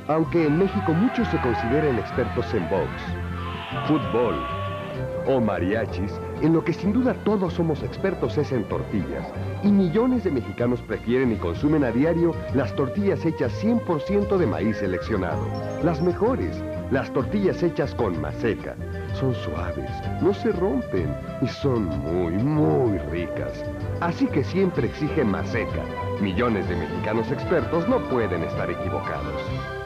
Aunque en México muchos se consideren expertos en box, fútbol o mariachis, en lo que sin duda todos somos expertos es en tortillas. Y millones de mexicanos prefieren y consumen a diario las tortillas hechas 100% de maíz seleccionado. Las mejores, las tortillas hechas con Maseca. Son suaves, no se rompen y son muy ricas. Así que siempre exige Maseca. Millones de mexicanos expertos no pueden estar equivocados.